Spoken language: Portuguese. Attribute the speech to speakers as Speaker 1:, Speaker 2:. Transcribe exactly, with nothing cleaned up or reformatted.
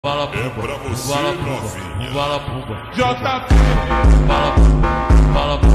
Speaker 1: Bala
Speaker 2: É pra você,
Speaker 1: bala
Speaker 2: novinha.
Speaker 1: bala bala
Speaker 2: J P.
Speaker 1: bala bala